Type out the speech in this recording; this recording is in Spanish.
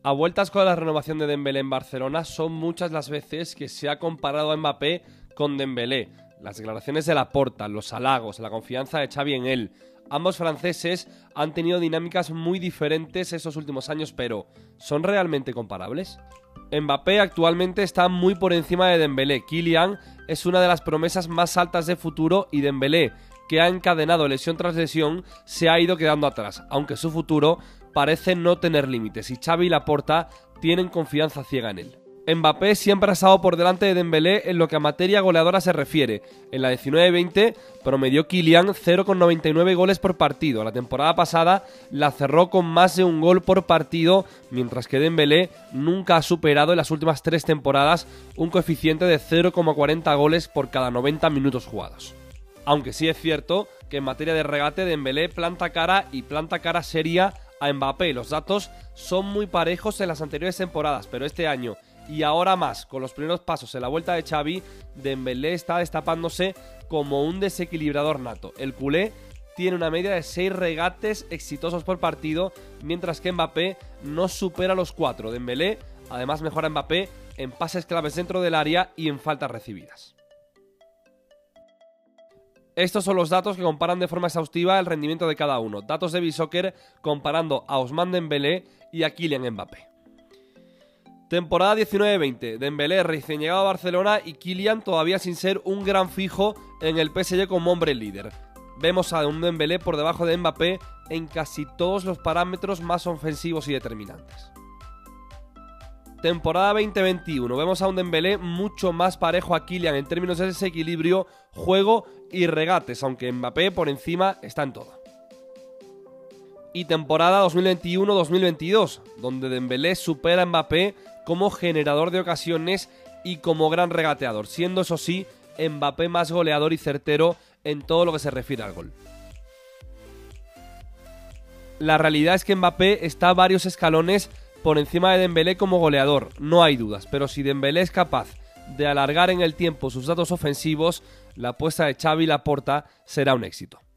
A vueltas con la renovación de Dembélé en Barcelona, son muchas las veces que se ha comparado a Mbappé con Dembélé. Las declaraciones de Laporta, los halagos, la confianza de Xavi en él. Ambos franceses han tenido dinámicas muy diferentes estos últimos años, pero ¿son realmente comparables? Mbappé actualmente está muy por encima de Dembélé. Kylian es una de las promesas más altas de futuro y Dembélé, que ha encadenado lesión tras lesión, se ha ido quedando atrás, aunque su futuro parece no tener límites y Xavi y Laporta tienen confianza ciega en él. Mbappé siempre ha estado por delante de Dembélé en lo que a materia goleadora se refiere. En la 19-20 promedió Kylian 0,99 goles por partido. La temporada pasada la cerró con más de un gol por partido, mientras que Dembélé nunca ha superado en las últimas 3 temporadas un coeficiente de 0,40 goles por cada 90 minutos jugados. Aunque sí es cierto que en materia de regate Dembélé planta cara y planta cara seria a Mbappé. Los datos son muy parejos en las anteriores temporadas, pero este año y ahora más, con los primeros pasos en la vuelta de Xavi, Dembélé está destapándose como un desequilibrador nato. El culé tiene una media de 6 regates exitosos por partido, mientras que Mbappé no supera los 4. Dembélé además mejora a Mbappé en pases claves dentro del área y en faltas recibidas. Estos son los datos que comparan de forma exhaustiva el rendimiento de cada uno. Datos de B-Soccer comparando a Ousmane Dembélé y a Kylian Mbappé. Temporada 19-20, Dembélé recién llegado a Barcelona y Kylian todavía sin ser un gran fijo en el PSG como hombre líder. Vemos a un Dembélé por debajo de Mbappé en casi todos los parámetros más ofensivos y determinantes. Temporada 2021, vemos a un Dembélé mucho más parejo a Kylian en términos de desequilibrio, juego y regates, aunque Mbappé por encima está en todo. Y temporada 2021-2022, donde Dembélé supera a Mbappé como generador de ocasiones y como gran regateador, siendo eso sí, Mbappé más goleador y certero en todo lo que se refiere al gol. La realidad es que Mbappé está varios escalones por encima de Dembélé como goleador, no hay dudas, pero si Dembélé es capaz de alargar en el tiempo sus datos ofensivos, la apuesta de Xavi y Laporta será un éxito.